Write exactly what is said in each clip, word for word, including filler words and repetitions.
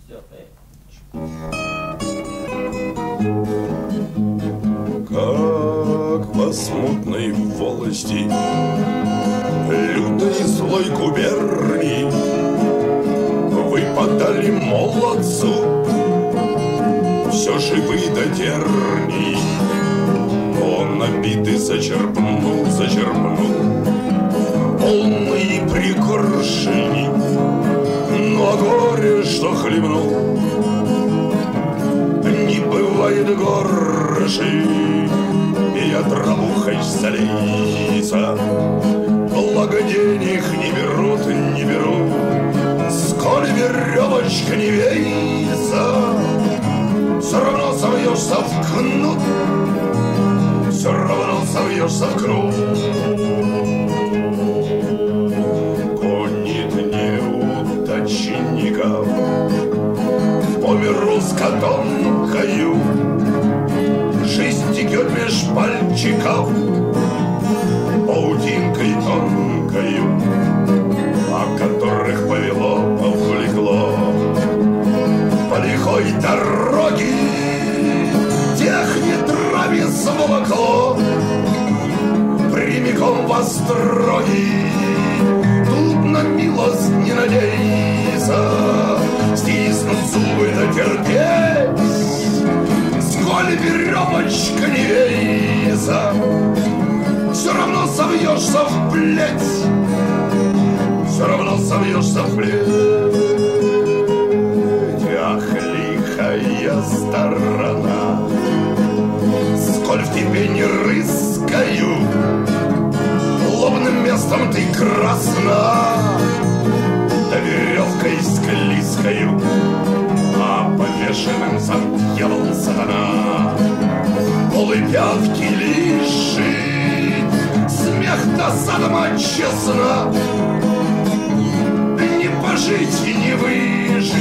Как по смутной волости лютой злой губернии выпадали молодцу все шипы до терний. Он набитый зачерпнул, зачерпнул полные пригоршни, но горе, что хлебнул, не бывает горши, и от рабухой солиться. Благо денег не берут, не берут, сколь веревочка не веется, все равно совьешься в кнут, все равно совьешься в кнут. Гонит неудачников по миру с котомкою, жизнь текет меж пальчиков паутинкой тонкою, о которых повело, повлекло по лихой дороге, тех не трави сволокло прямиком во строги. Тут на милость не надейся, стиснут зубы да терпеть, сколь веревочка не веется, все равно совьешься в плеть, все равно совьешься в плеть. Ах, лихая сторона, сколь в тебе не рыскаю, лобным местом ты красна, да веревкой склизкою, а повешенным сам дьявол сатана. Голы пятки лишит, смех досада мать честна, не пожить и не выжить.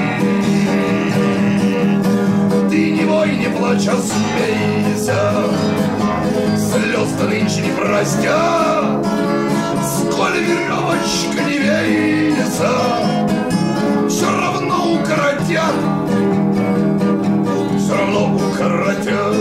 Ты не вой, не плачь, а смейся, слез-то нынче не простят, сколь веревочка не веется, все равно укоротят, все равно укоротят.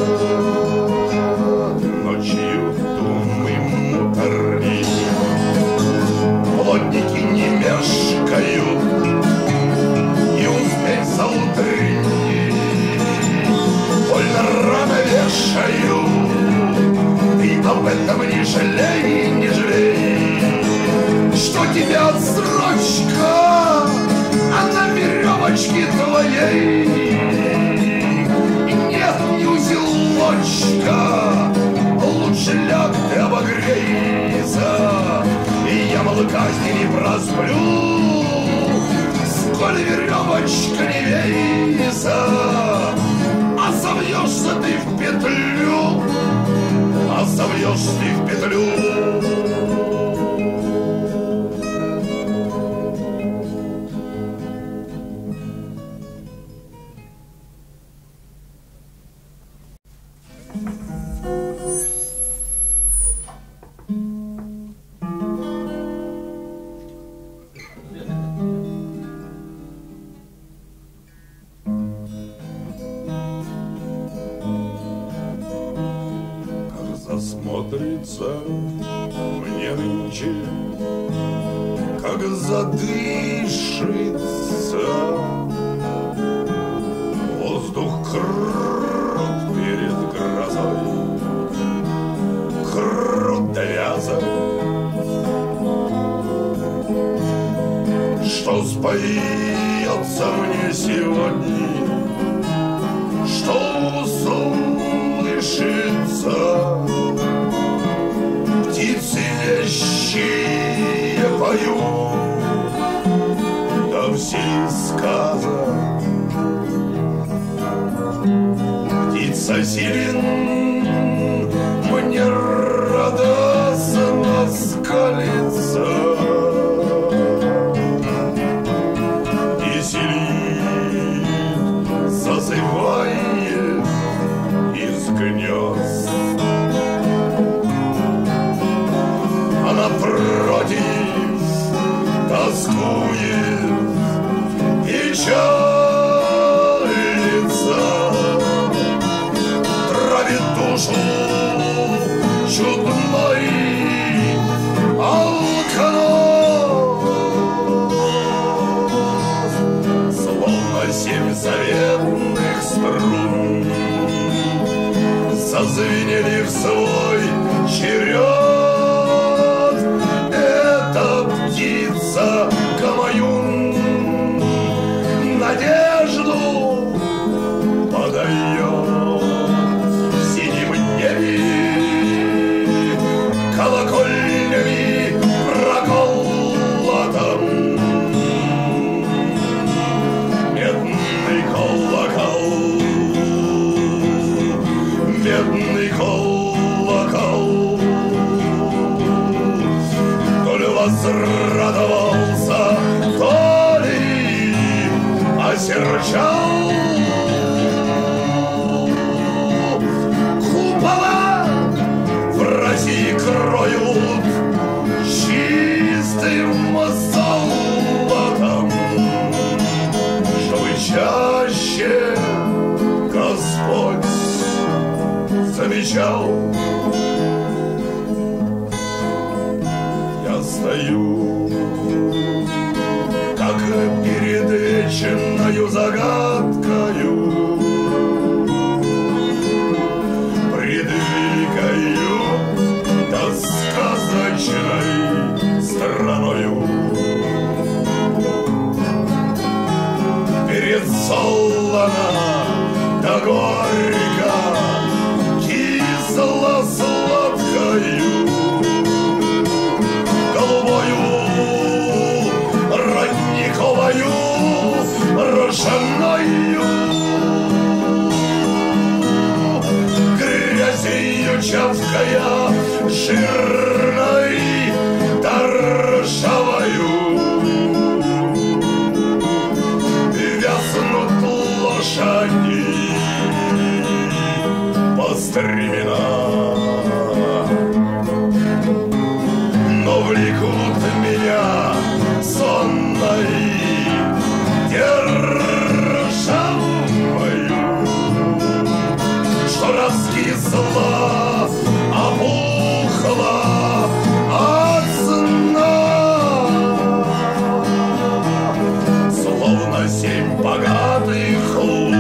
Ночью думы муторни, плотники не мешкают, не успеть за утренней, больно рано вешаю. Ты об этом не жалей, не жалей, что тебя отсрочка, а на веревочке твоей нет ни узелочка. Лучше ляг ты обогрейся, и я молокасти не просплю, сколь веревочка не веется, а совьешься ты в петлю, а совьешься ты в петлю. Смотрится мне нынче, как задышится, воздух крут перед грозой, крут да вязок, что споется мне сегодня, что услышится. Птицы вещие поют, да все сказа. Птица сирен мне радостно скалится и селит, зазывает из гнезд. Напротив тоскует и печалится, травит душу чудной алкоголь, словно семь заветных струн зазвенели в свой черед. Эта птица Гамаюн надежду подает в синем небе колокольнями проколотом. Медный колокол, медный колокол, то ли возрадовался, то ли осерчал. Купола в России кроют чистым золотом, чтобы чаще Господь замечал. Я стою, как перед вечною загадкою, предвикаю до сказочной страною. Перед солоно да горько, кисло-сладкою, голубою родниковою рошаною, грязью чавкая жирной да ржавою. Вязнут лошади по стремена, но влекут меня сонной державою, что раскисла, опухла от сна, словно семь богатых лун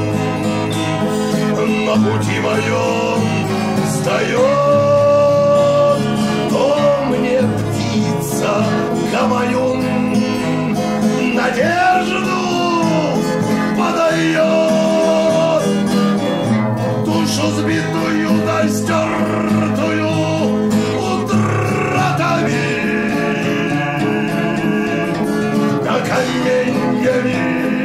на пути моем встает. То мне птица Гамаюн надежду подает, душу сбитую да стертую утратами да каменьями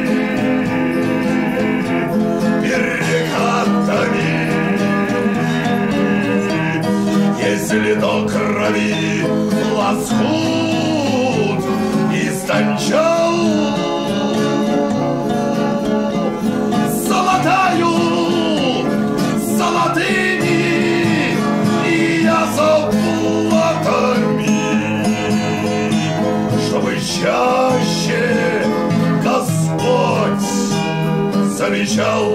перекатами. Если до крови лоскут истончал, золотаю золотыми и я заплатами, чтобы чаще Господь замечал.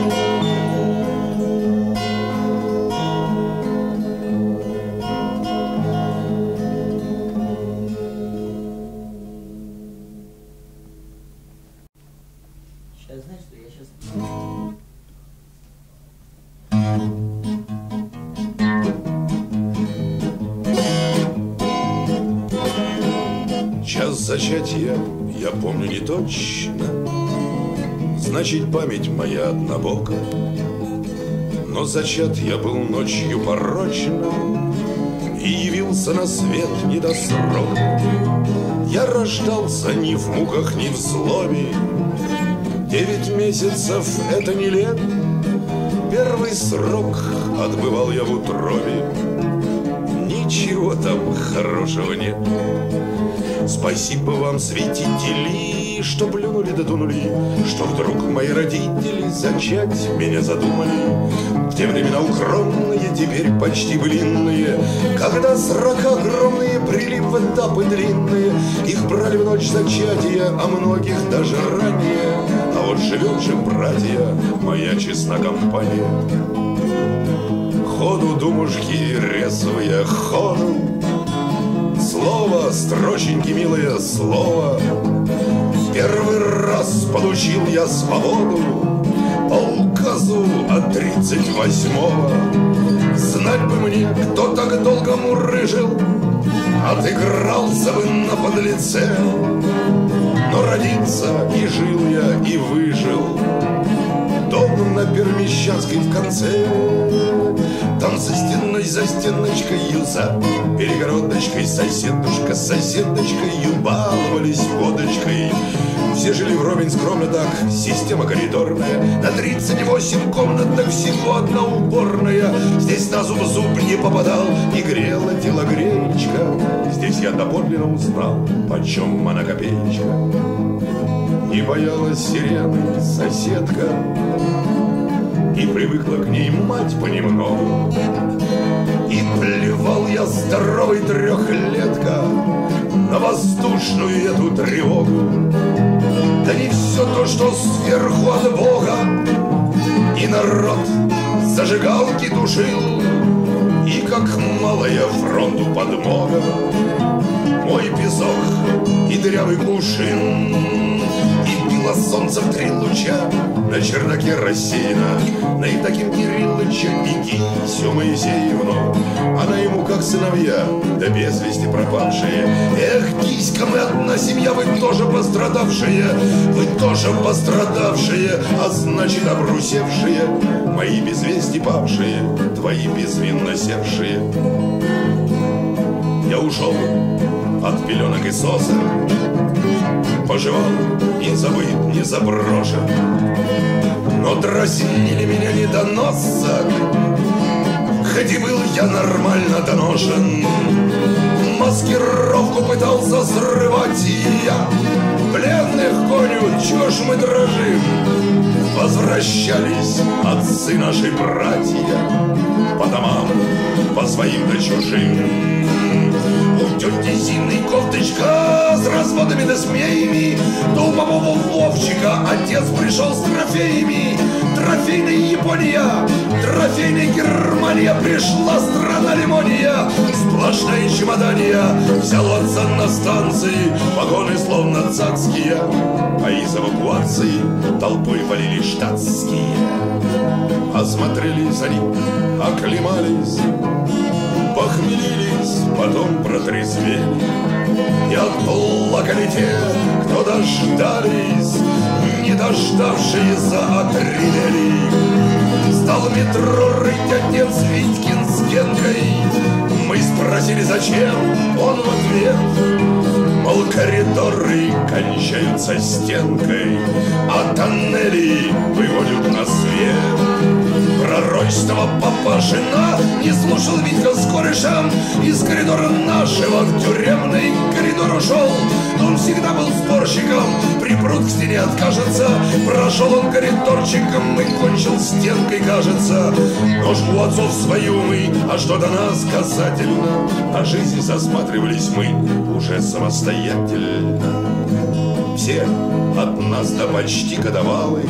Сейчас знаешь, что я сейчас... Час зачатия я помню не точно, значит, память моя однобока. Но зачат я был ночью порочно и явился на свет не до срока. Я рождался ни в муках, ни в злобе. Девять месяцев — это не лет. Первый срок отбывал я в утробе. Ничего там хорошего нет. Спасибо вам, святители они что плюнули да дунули, что вдруг мои родители зачать меня задумали. В те времена укромные, теперь почти былинные, когда срока огромные прилив в этапы длинные, их брали в ночь зачатия, а многих даже ранее. А вот живет же, братья, моя честна компания. Ходу, думушки, резвые, ходу, слово, строченьки, милое слово. Первый раз получил я свободу по указу от тридцать восьмого. Знать бы мне, кто так долго мурыжил, отыгрался бы на подлеце. Но родился и жил я, и выжил. Дом на Пермещанской в конце. Там за стеной, за стеночкой, за перегородочкой соседушка с соседочкой баловались водочкой. Все жили вровень скромно так, система коридорная. На тридцать восемь комнат, так всего одна уборная. Здесь на зуб зуб не попадал, и грела телогреечка. Здесь я доподлинно узнал, почем она копеечка. Не боялась сирены соседка, и привыкла к ней мать понемногу. И плевал я здоровый трехлетка на воздушную эту тревогу. Да не все то, что сверху от Бога, и народ зажигалки душил, и как малая фронту подмога. Мой песок и дырявый кувшин, и било солнце в три луча на чердаке рассеяно. На Итаким Кириллыча и Кисю Моисеевну. Она ему как сыновья, да без вести пропавшие. Эх, Киська, мы одна семья, вы тоже пострадавшие, вы тоже пострадавшие, а значит обрусевшие, мои без вести павшие, твои безвинно севшие. Я ушел от пеленок и сосен, поживал и забыт, не заброшен. Но дразнили меня недоносок, хоть и был я нормально доношен. Маскировку пытался срывать и я. Пленных гоню, чё ж мы дрожим? Возвращались отцы наши братья по домам, по своим да чужим. У тети Зины кофточка с разводами да змеями, то у Бобова Вовчика отец пришел с трофеями. Трофейная Япония, трофейная Германия, пришла страна лимония. Сплошная чемодания, взял отца на станции, вагоны словно царские, а из эвакуации толпой валили штатские. Осмотрелись они, оклемались, похмелились, потом протрезвели. И отплакали те, кто дождались, не дождавшиеся от артиллерии. Стал метро рыть отец Витькин с Генкой. Мы спросили, зачем, он в ответ: мол, коридоры кончаются стенкой, а тоннели выводят на свет. Пророчного папашина не слушал Витька с корешем. Из коридора нашего в тюремный коридор ушел. Он всегда был спорщиком, припрут к стене откажется. Прошел он коридорчиком и кончил стенкой, кажется. Но ж у отцов свои умы, а что до нас касательно, на жизнь засматривались мы уже самостоятельно. Все от нас до почти годовалых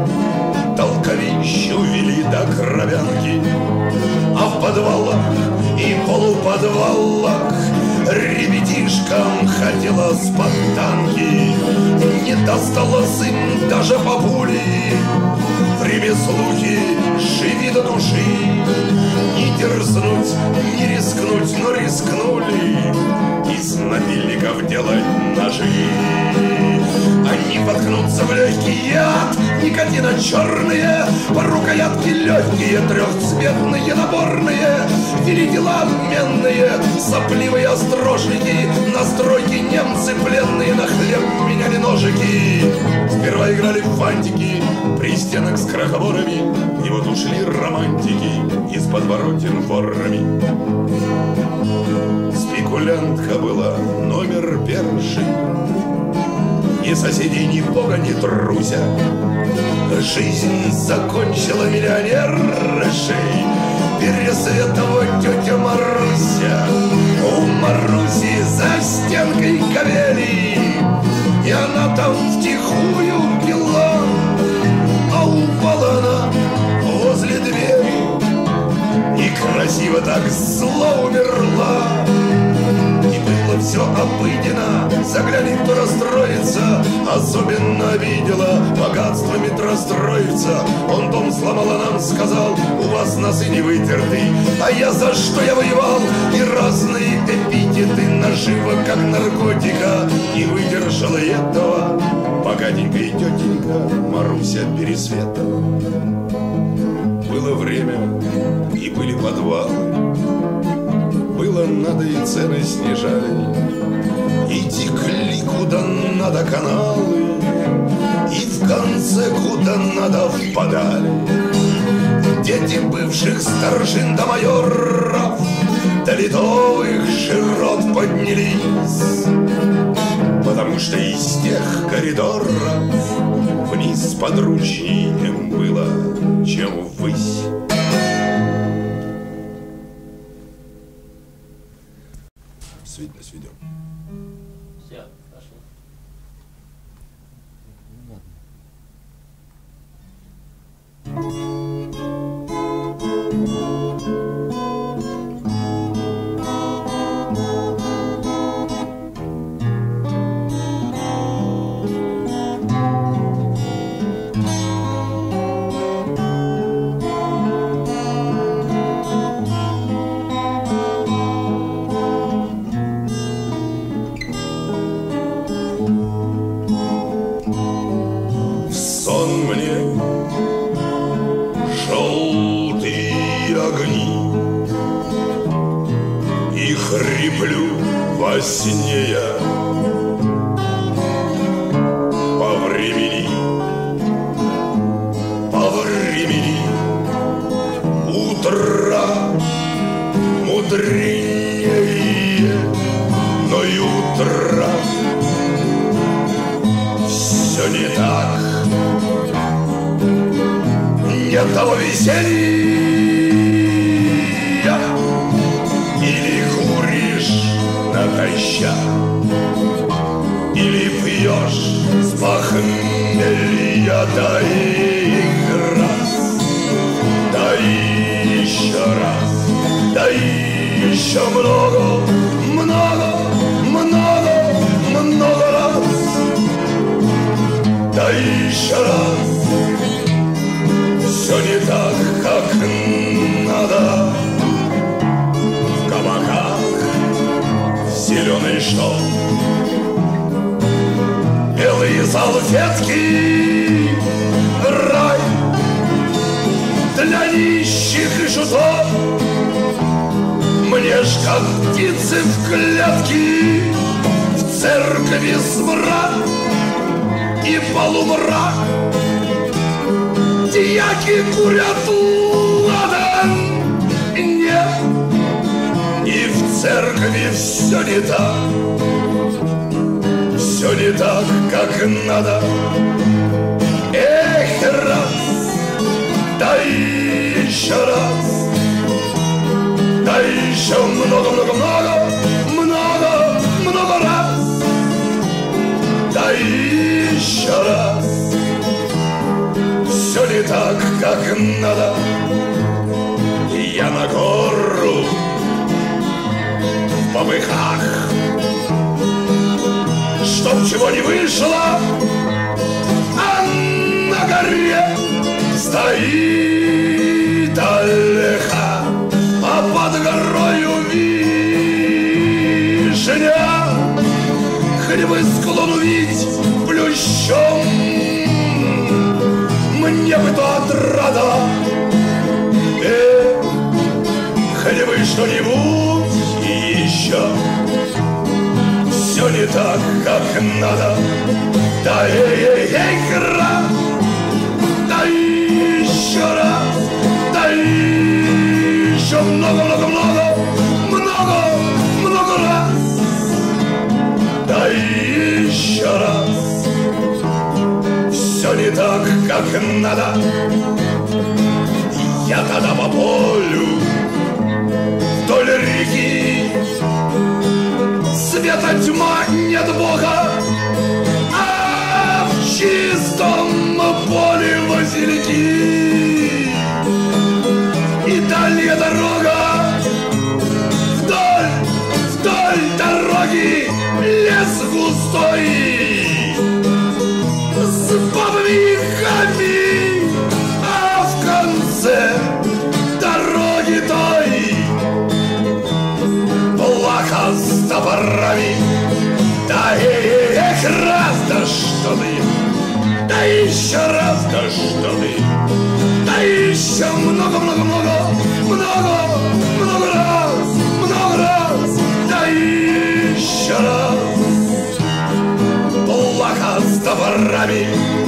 толковищу вели до кровянки, а в подвалах и полуподвалах ребятишкам хотела спартанки. Не досталось им даже бабули, в ремеслухе живи до души. Не дерзнуть, не рискнуть, но рискнули из напильников делать ножи. Они воткнутся в легкий яд, никотина черные, по рукоятке легкие, трехцветные, наборные, вели дела обменные, сопливые острожники, на стройке немцы пленные на хлеб меняли ножики. Сперва играли в фантики при стенах с крохоборами, и вот ушли романтики из подворотен ворами. Спекулянтка была номер перший, Ни соседей, ни бога, ни труся. Жизнь закончила миллионершей, пересветова тетя Маруся. У Маруси за стенкой кавели, и она там втихую пила, а упала она возле двери и красиво так зло умерла. И было все обыденно, заглянет, кто расстроится. Особенно видела богатствами расстроиться. Он дом сломал, а нам сказал: у вас носы не вытерты. А я за что я воевал? И разные эпитеты нажива, как наркотика, не выдержала этого богатенькая тетенька Маруся Пересветова. Было время, и были подвалы, было надо, и цены снижали, и текли куда надо каналы, и в конце куда надо впадали. Дети бывших старшин до майоров, до литовых широт поднялись, потому что из тех коридоров вниз подручней им было, чем ввысь. Видно, сведем. Все, пошло. Во сне я по времени, по времени утро мудрее, но и утро все не так. Нет того веселья, или куришь натощак, или пьешь с похмелья, да и раз, да и еще раз, да и еще много, много, много, много раз, да и еще раз. Все не так, как надо. В кабаках зеленый штоп, белые салфетки, рай для нищих и шутов. Мне ж как птицы в клетке, в церкви смрад и полумрак. Дьяки курят ладан, нет, и в церкви все не так, все не так, как надо. Эх, раз, да еще раз, да еще много-много-много, много-много раз, да еще раз. Все не так, как надо. Я на гору в попыхах, чтоб чего не вышло, а на горе стоит Олеха, а под горою вишня. Хоть бы склон увидеть плющом, мне бы то отрада. Эх, хоть бы что-нибудь еще. Все не так, как надо. Да эй-эй-эй, раз, да еще раз, да еще много-много-много, много-много раз, да еще раз. не так, как надо, я тогда по полю вдоль реки. Света тьма, нет Бога, а в чистом поле васильки. И дальняя дорога, вдоль, вдоль дороги лес густой с бабами и хами, а в конце дороги той плаха с топорами. Да эх, раз, да что ты, да еще раз, да что ты, да еще много-много-много, много, много раз, много раз, да еще раз. Плаха с топорами,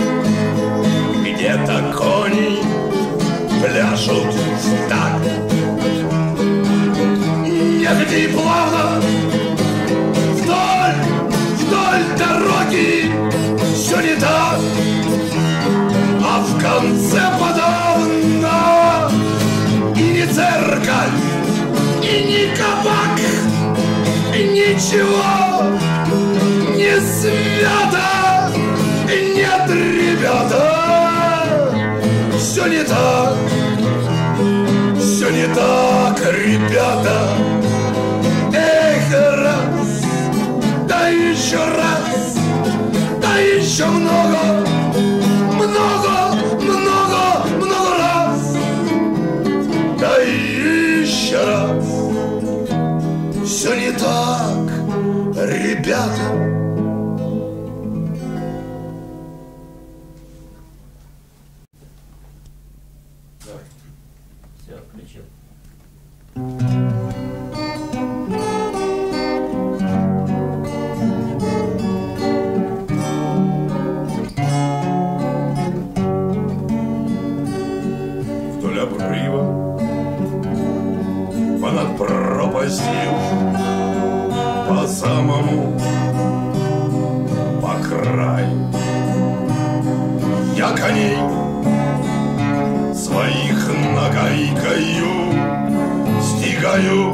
где-то кони пляшут так, негде и плавно вдоль, вдоль дороги все не так, а в конце подавно и не церковь, и не кабак, и ничего не свято. Нет, ребята, все не так, все не так, ребята. Эх, раз, да еще раз, да еще много, много, много, много раз, да еще раз. Все не так, ребята. Все, включил. Вдоль обрыва, понад пропастью, по самому, по краю, я коней своих нагайкою стигаю,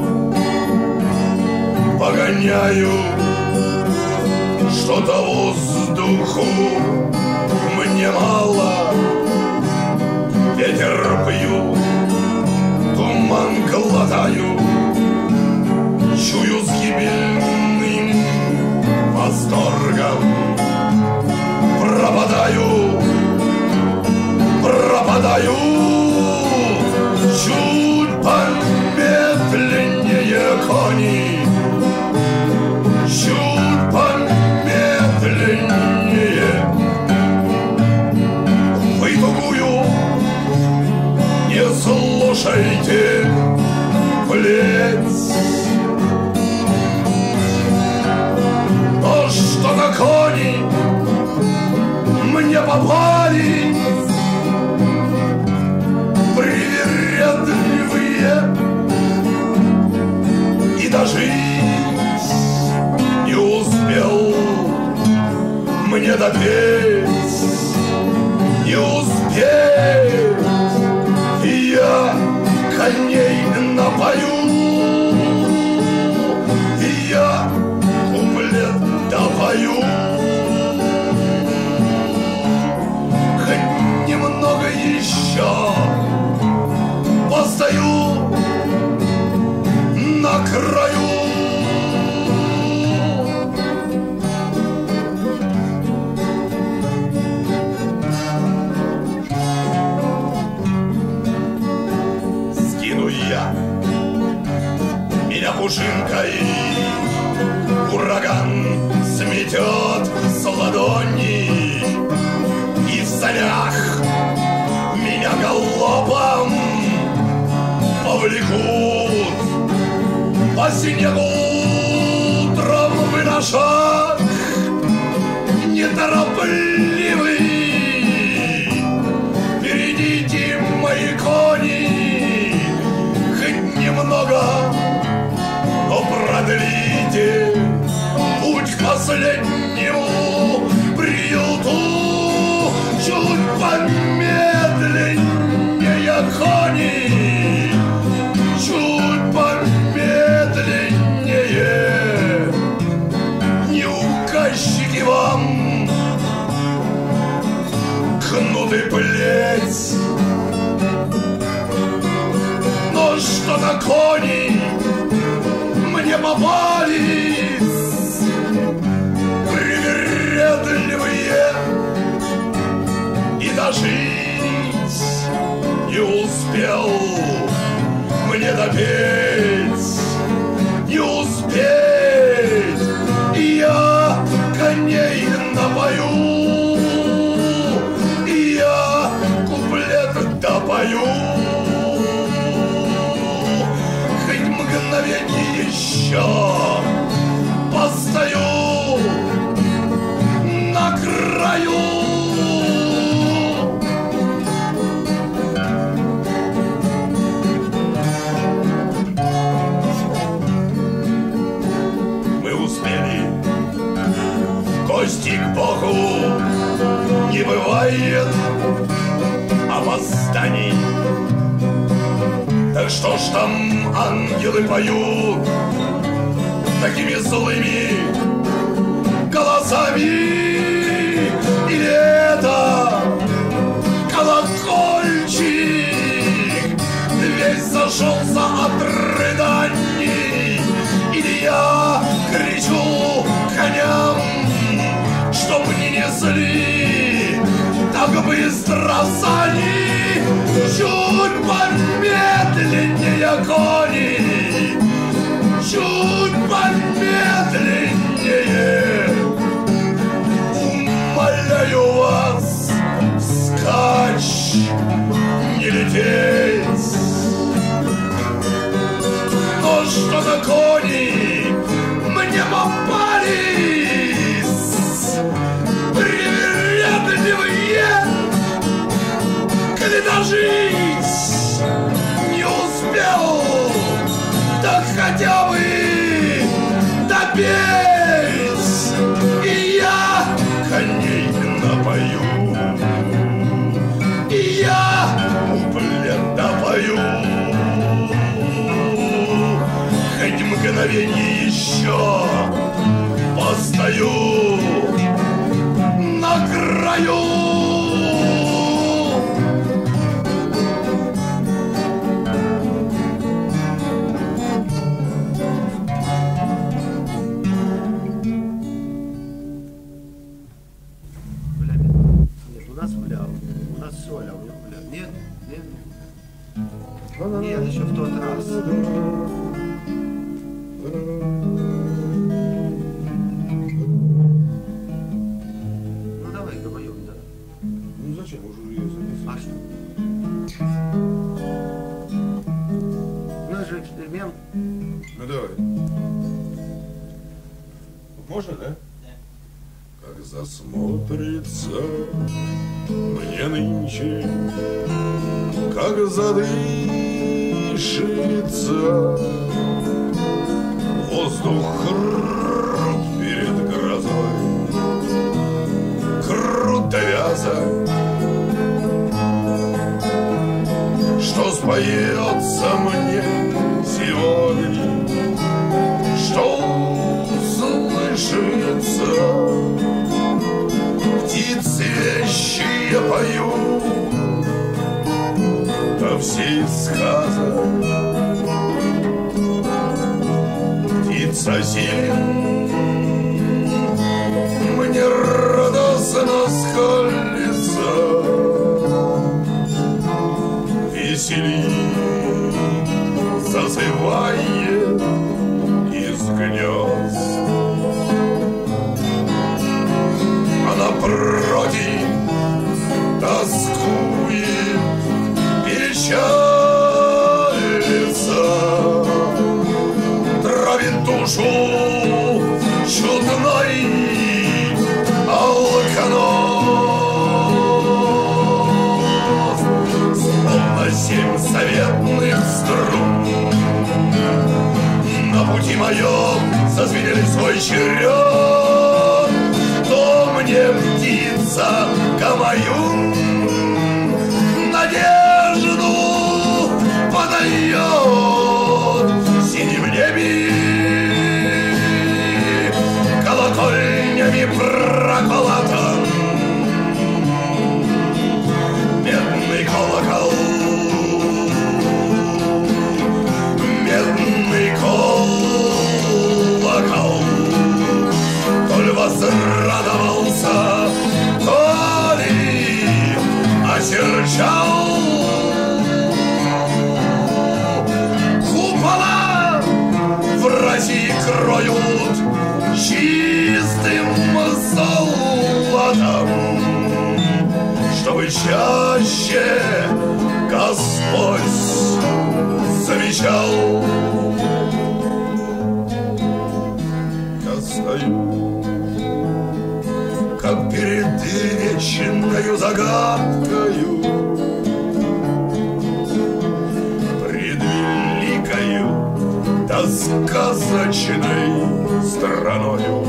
погоняю, что-то воздуху мне мало. Ветер пью, туман глотаю, чую с гибельным восторгом. Пропадаю, пропадаю, чуть помедленнее кони, чуть помедленнее. Вы тугую не слушайте плеть, то, что на кони мне попались привередливые, и дожить не успел мне допеть, не успеть, и я коней напою, и я куплет допою. Хоть немного еще постою на краю. Скину я меня пушинкой, ураган сметет с ладони, и в санях меня галопом повлекут по снегу травы на шаг неторопливый. Впереди мои кони, хоть немного, но продлите путь к последнему приюту. Чуть помедленнее кони, чуть помедленнее. Не указчики вам кнут и плеть, но что-то кони мне попались привередливые, и дожить не успел мне допеть, не успеть, и я коней напою, и я куплет допою. Хоть мгновенье еще постою на краю. Мы успели, кости к Богу не бывает опозданий. Так что ж там ангелы поют такими злыми голосами? Или это колокольчик весь зашелся от рыданий? Или я кричу коням, чтоб не несли так быстро сани? Чуть помедленнее кони, чуть помедленнее. Умоляю вас, вскачь не лететь. Но что-то кони мне попались привередливые, коли дожить не успел, так хотя бы допеть, и я коней напою, и я куплет допою. Хоть мгновенье еще постою на краю. Нет, еще в тот раз. Ну давай допоем, да. Ну зачем уже ее записывать? А что? Ну это же эксперимент. Ну давай. Можно, да? Как засмотрится мне нынче, как задышится воздух крут перед грозой, круто вяза, что споется мне сегодня, что услышится. Птицы вещие поют во всей сказа. Птица зелень мне радостно скалится, веселит, зазывает из гнезд. А напротив тоскует, печалится, травит душу чудной алканой. чтобы чаще Господь замечал. Я стою, как перед вечною загадкою, пред великою да сказочной страною.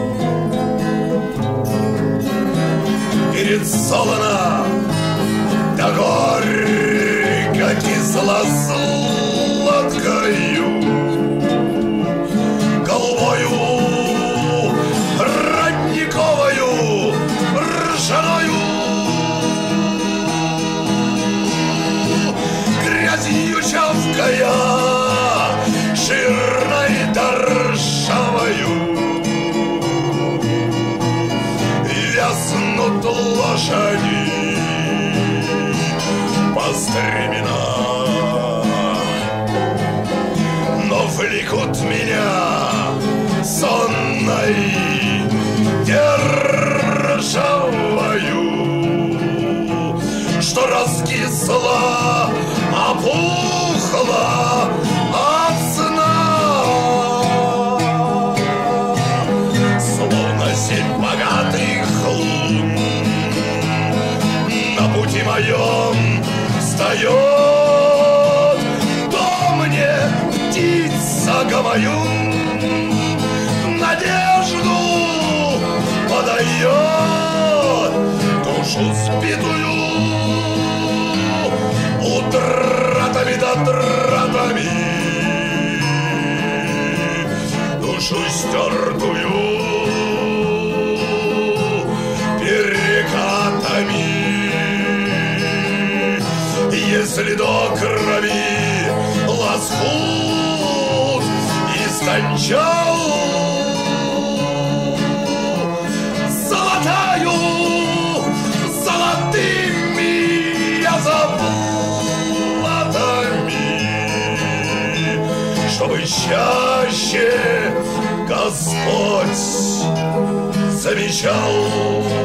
Перед солоно да горько кисло-сладкою голубою родниковою ржаною грязью чавкая жирной да ржавою вязнут лошади по стремена, но влекут меня сонной державою, что раскисла, опухла от сна, словно семь богатых лун на пути моем встает, то мне птица гомою надежду подает, душу сбитую утратами да тратами, душу стертую перекатами. Если до крови лоскут истончал, золотаю золотыми я заплатами, чтобы чаще Господь замечал.